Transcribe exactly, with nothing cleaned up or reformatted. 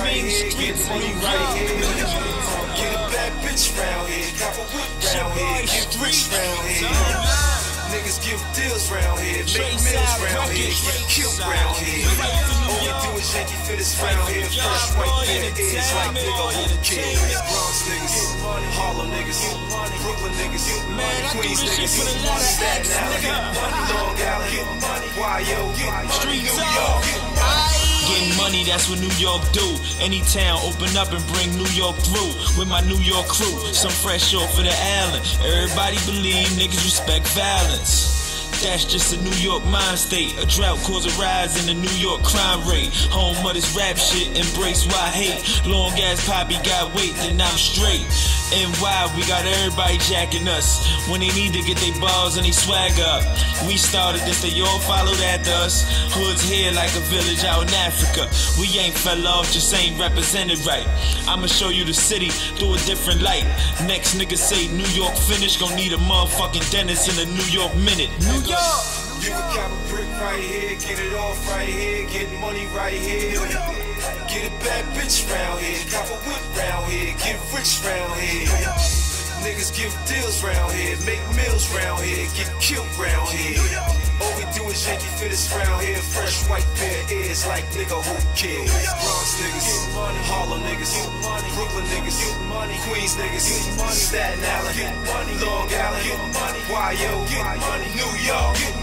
right here, get money right here. Get a bad bitch round here, cop a whip round here, get rich round here. Niggas give deals round here, make meals round here, get killed round here. All we do is Yankee fittest round here, fresh white bear is like nigga who kill. Bronx niggas, Harlem niggas, Brooklyn niggas, Queens niggas, Staten Island, Long Island, Y O, New York. Getting money, that's what New York do. Any town, open up and bring New York through. With my New York crew, some fresh off of the island. Everybody believe niggas respect violence. That's just a New York mind state. A drought cause a rise in the New York crime rate. Home of this rap shit, embrace why I hate. Long as Poppy got weight, then I'm straight. And why we got everybody jacking us when they need to get their balls and they swag up. We started this, they all followed after us. Hoods here like a village out in Africa. We ain't fell off, just ain't represented right. I'ma show you the city through a different light. Next nigga say New York finish, gon' need a motherfucking dentist in a New York minute. New York! You can cop a brick right here, get it off right here, get money right here. Get a bad bitch round here, cop a whip round here, get rich round here. Niggas give deals round here, make meals round here, get killed round here. All we do is Yankee fittest round here, fresh white bear ears like nigga who kill. Bronx niggas, Harlem niggas, Brooklyn niggas, Queens niggas, Staten Island, Long Island, Y O, New York.